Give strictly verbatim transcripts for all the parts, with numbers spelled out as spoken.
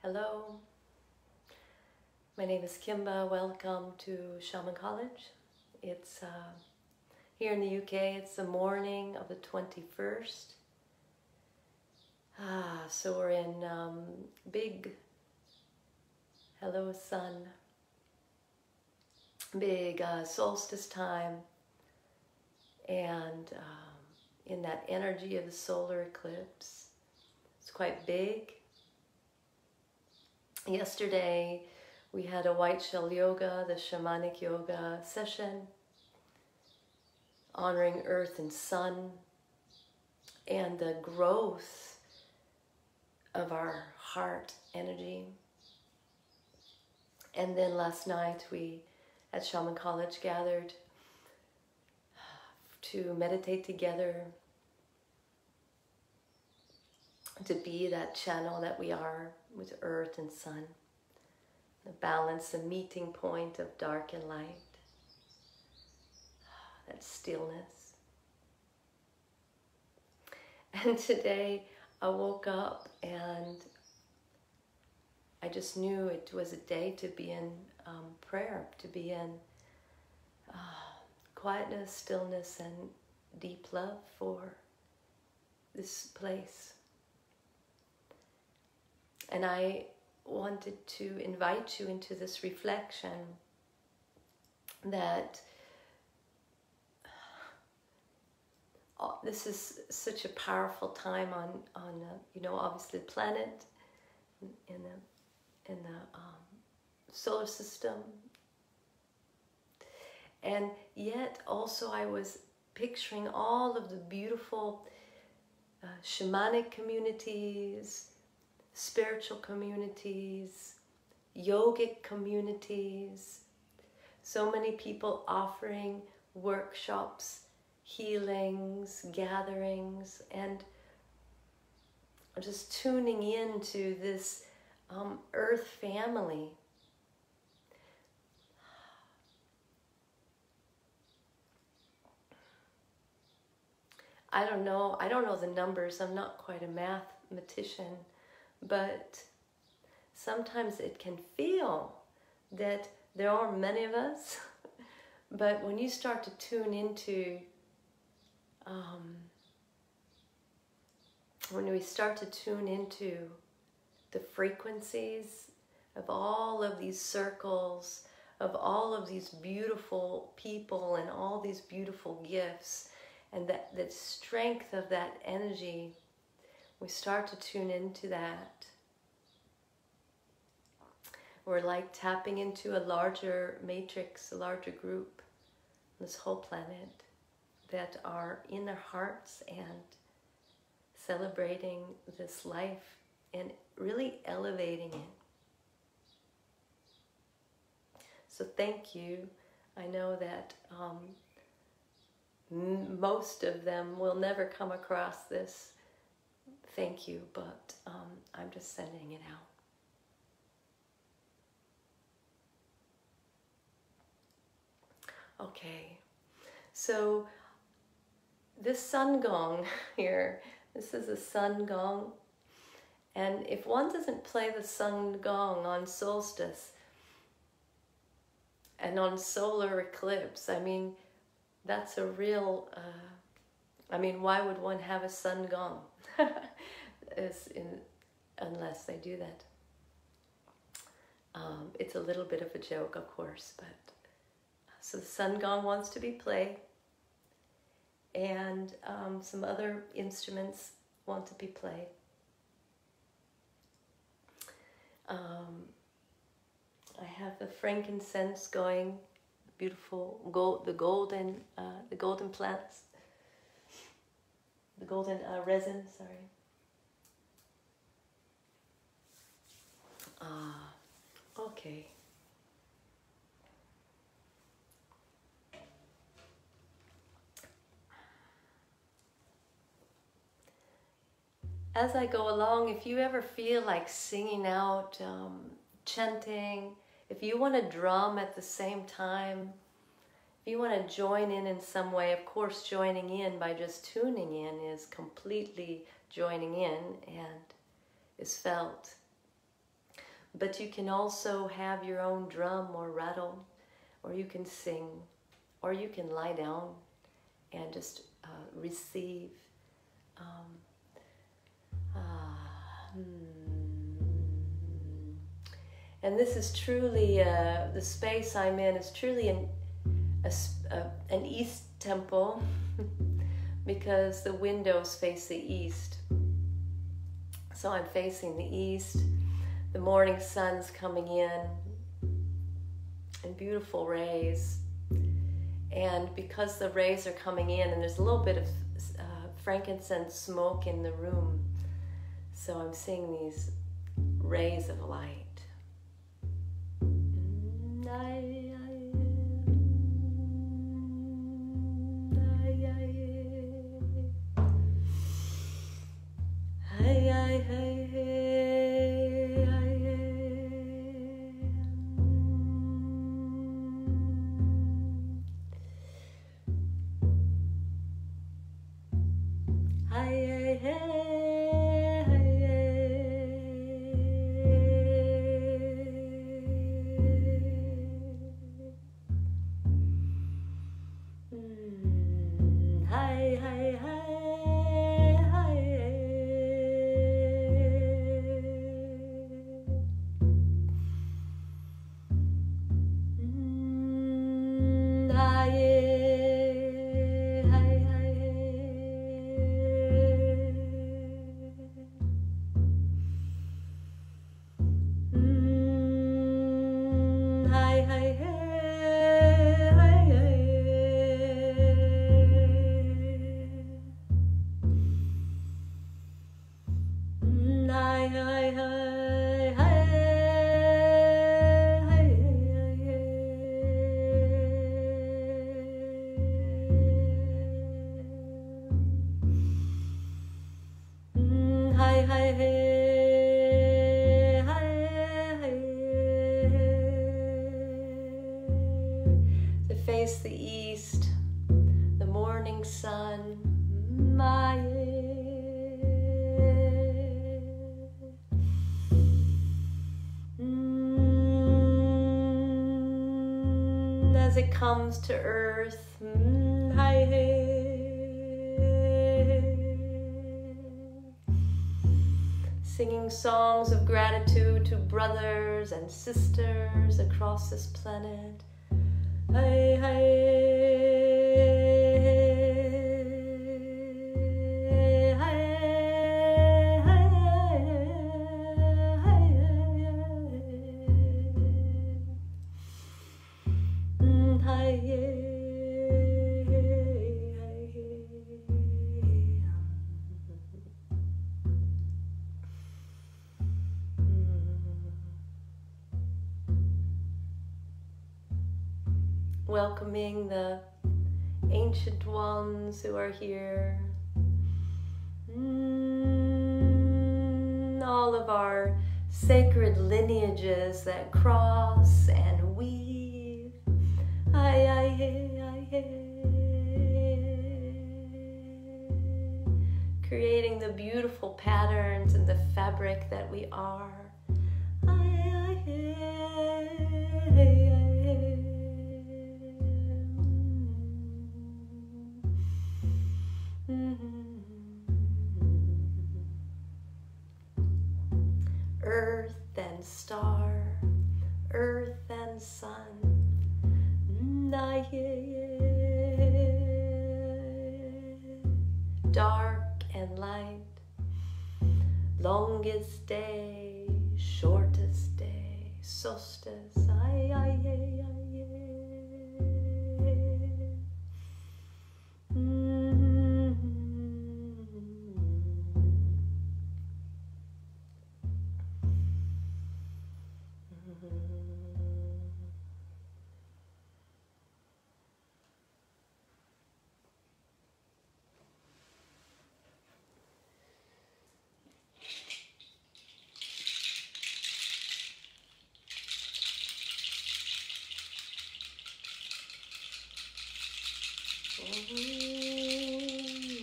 Hello, my name is Kimba. Welcome to Shaman College. It's uh, here in the U K. It's the morning of the twenty-first. Ah, so we're in um, big, hello sun, big uh, solstice time, and um, in that energy of the solar eclipse. It's quite big. Yesterday we had a white shell yoga, the shamanic yoga session, honoring earth and sun and the growth of our heart energy. And then last night we at Shaman College gathered to meditate together, to be that channel that we are with earth and sun, the balance, the meeting point of dark and light, that stillness. And today I woke up and I just knew it was a day to be in um, prayer, to be in uh, quietness, stillness, and deep love for this place. And I wanted to invite you into this reflection that uh, this is such a powerful time on, on uh, you know, obviously the planet, in the, in the um, solar system. And yet also I was picturing all of the beautiful uh, shamanic communities, spiritual communities, yogic communities, so many people offering workshops, healings, gatherings, and just tuning into this um, earth family. I don't know, I don't know the numbers, I'm not quite a mathematician, but sometimes it can feel that there are many of us, but when you start to tune into, um, when we start to tune into the frequencies of all of these circles, of all of these beautiful people and all these beautiful gifts, and that, that strength of that energy, we start to tune into that. We're like tapping into a larger matrix, a larger group, this whole planet, that are in their hearts and celebrating this life and really elevating it. So thank you. I know that um, m most of them will never come across this. Thank you, but um, I'm just sending it out. Okay, so this sun gong here, this is a sun gong, and if one doesn't play the sun gong on solstice and on solar eclipse, I mean, that's a real, uh, I mean, why would one have a sun gong? Is in, unless they do that. Um, it's a little bit of a joke, of course, but so the sun gong wants to be played, and um, some other instruments want to be played. Um, I have the frankincense going, beautiful gold, the golden, uh, the golden plants, the golden uh, resin. Sorry. Ah, okay. As I go along, if you ever feel like singing out, um, chanting, if you want to drum at the same time, if you want to join in in some way, of course joining in by just tuning in is completely joining in and is felt. But you can also have your own drum or rattle, or you can sing, or you can lie down and just uh, receive. Um, ah, hmm. And this is truly, uh, the space I'm in is truly an, a, a, an East temple because the windows face the East. So I'm facing the East. The morning sun's coming in in beautiful rays. And because the rays are coming in, and there's a little bit of uh, frankincense smoke in the room, so I'm seeing these rays of light. Face the east, the morning sun, my mm, as it comes to earth, mm, hi, singing songs of gratitude to brothers and sisters across this planet. Hey, hey, hey, welcoming the ancient ones who are here. Mm, all of our sacred lineages that cross and weave. Ay, ay, ay, ay, ay. Creating the beautiful patterns and the fabric that we are. Ay, ay, ay, ay, ay. Earth and star, earth and sun, dark and light, longest day, shortest day, solstice, ay, ay, ay, ay, ay.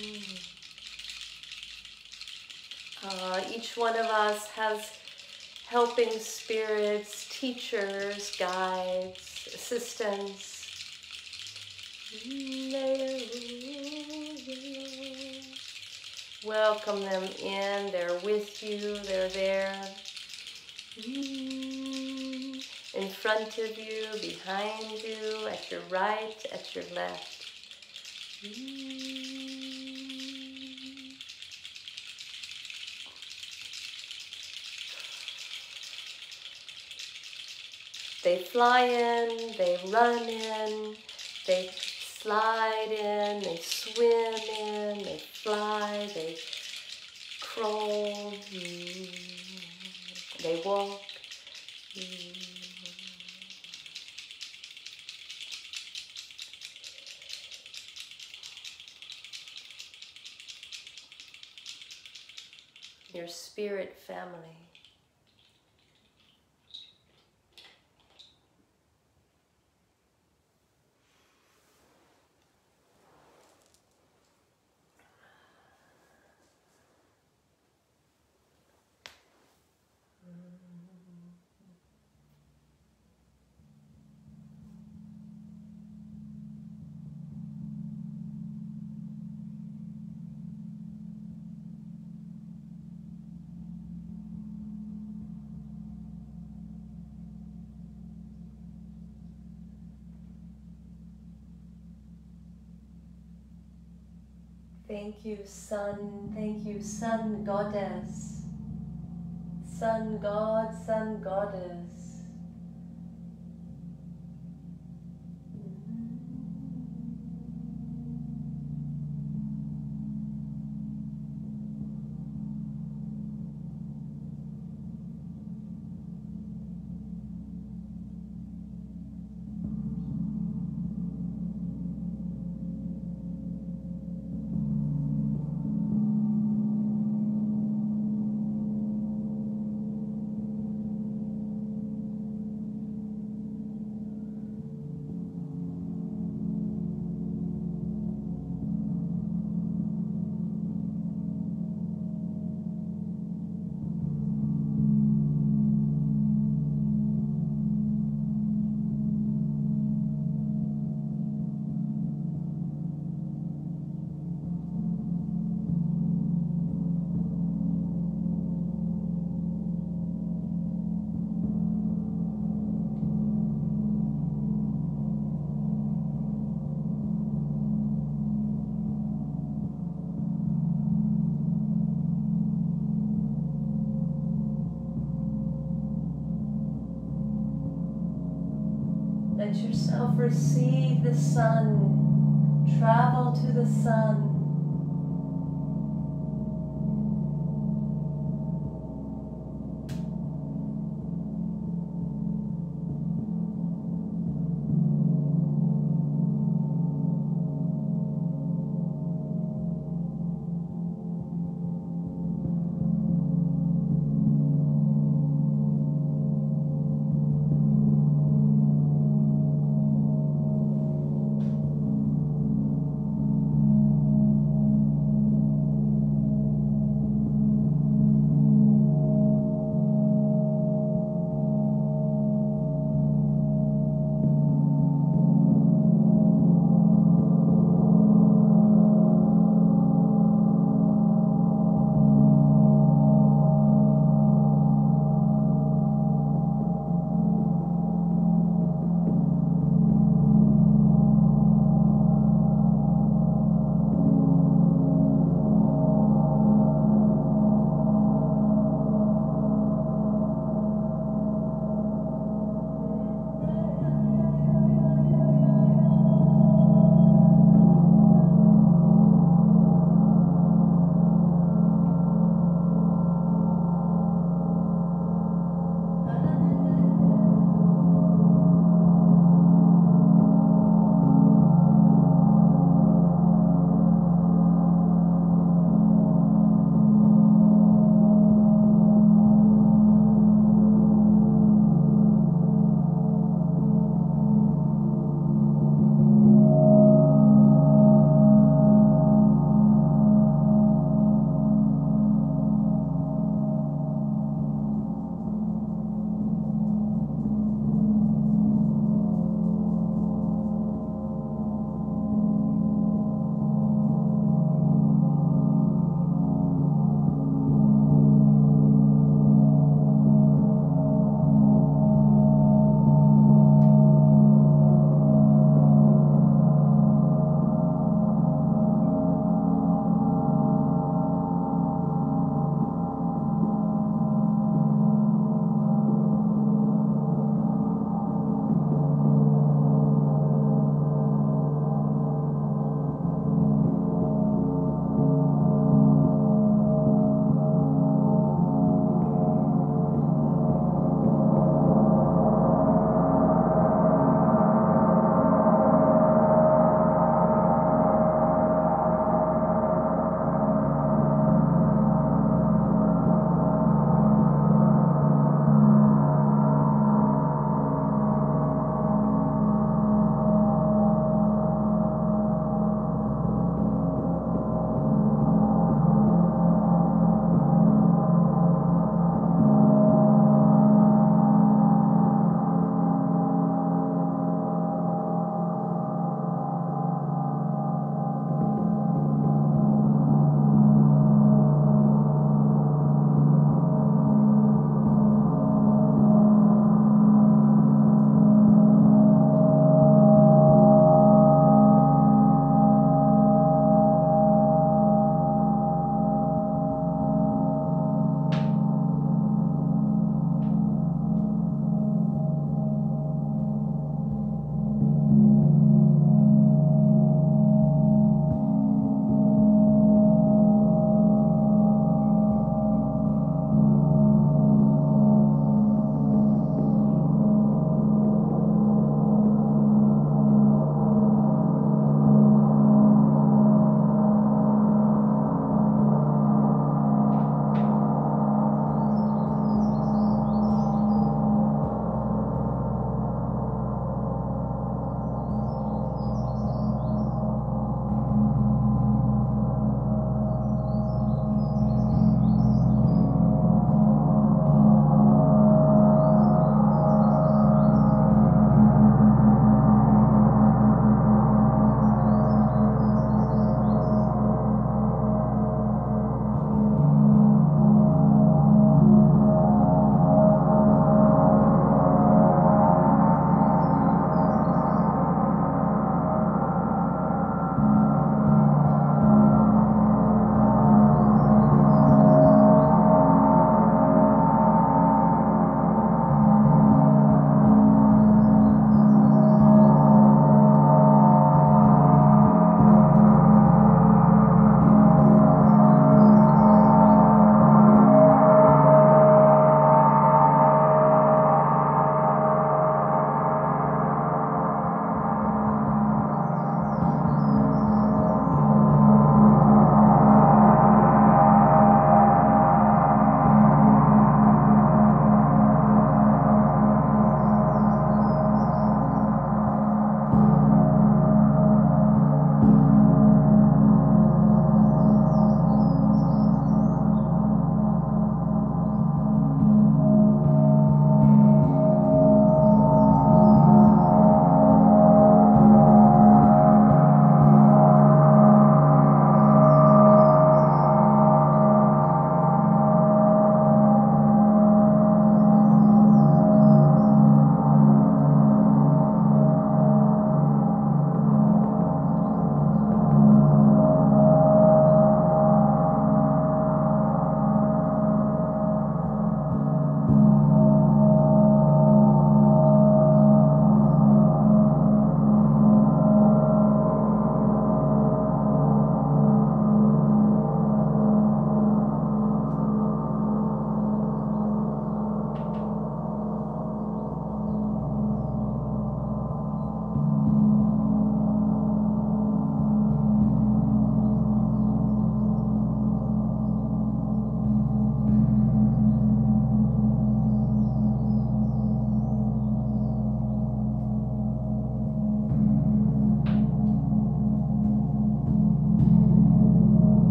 Uh, each one of us has helping spirits, teachers, guides, assistants. Welcome them in, they're with you, they're there. In front of you, behind you, at your right, at your left. They fly in, they run in, they slide in, they swim in, they fly, they crawl, they walk. Your spirit family. Thank you, Sun. Thank you, Sun Goddess. Sun God, Sun Goddess. Let yourself receive the sun, travel to the sun.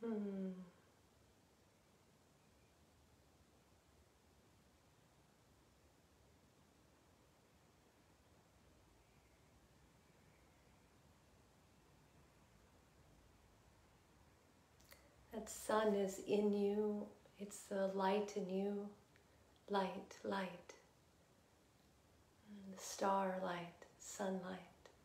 Hmm. That sun is in you. It's the light in you. Light, light. The starlight, sunlight.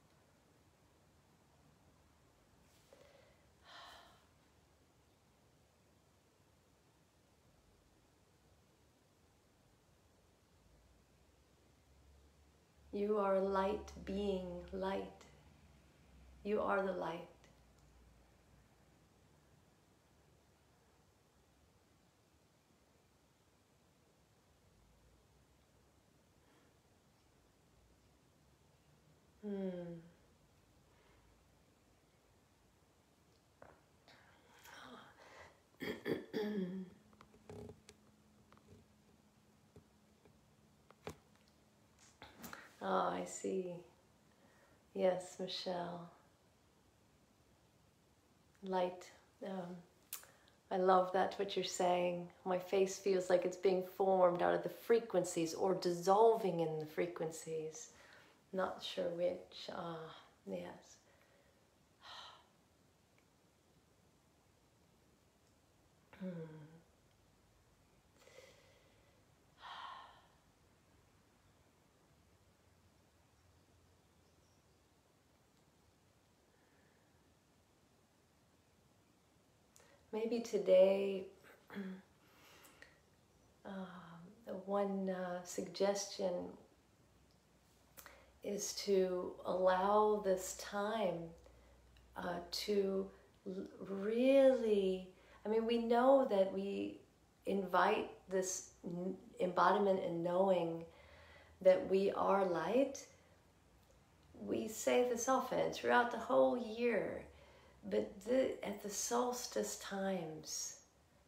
You are a light being, light. You are the light. Hmm. Oh, I see. Yes, Michelle. Light. Um, I love that, what you're saying. My face feels like it's being formed out of the frequencies or dissolving in the frequencies. Not sure which. Ah, yes. Hmm. Maybe today, uh, one uh, suggestion is to allow this time uh, to really, I mean, we know that we invite this embodiment and knowing that we are light. We say this often throughout the whole year, but the, at the solstice times,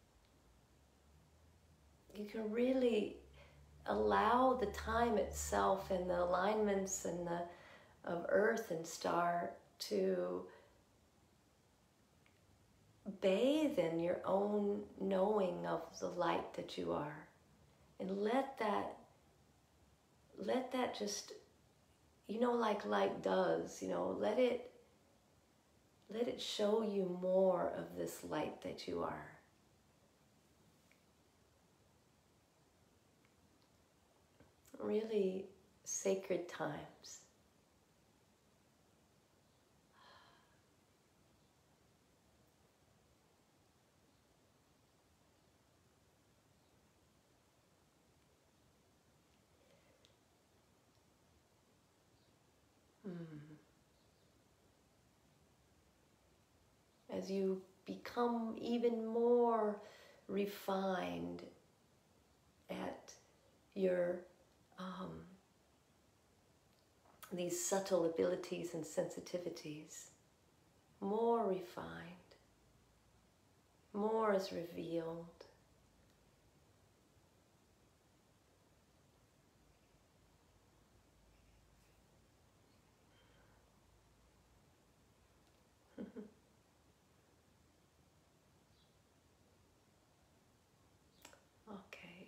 you can really allow the time itself and the alignments and the of earth and star to bathe in your own knowing of the light that you are, and let that let that just, you know, like light does, you know, let it let it show you more of this light that you are. Really sacred times. Mm. As you become even more refined at your um, these subtle abilities and sensitivities, more refined, more is revealed. Okay.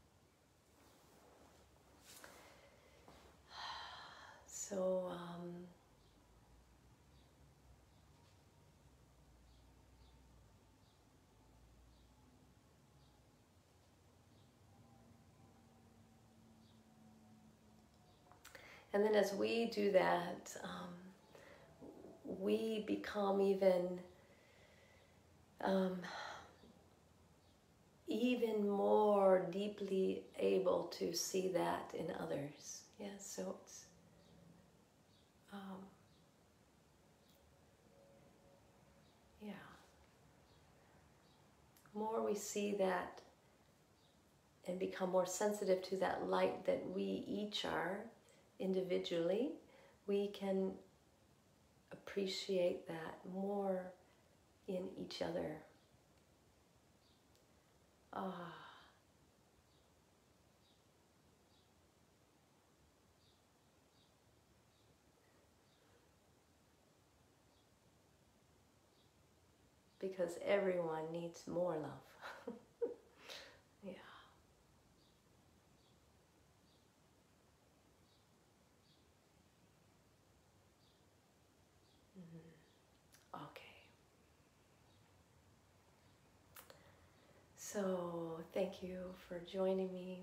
So, um, and then as we do that, um, we become even um, even more deeply able to see that in others. Yes, so it's um, yeah. More we see that and become more sensitive to that light that we each are individually, we can appreciate that more in each other. Ah. because everyone needs more love. Yeah. Mm-hmm. Okay. So thank you for joining me.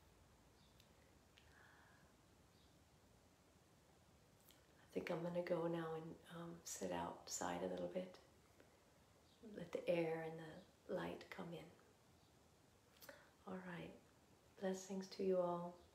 I think I'm going to go now and um, sit outside a little bit. Let the air and the light come in. All right. Blessings to you all.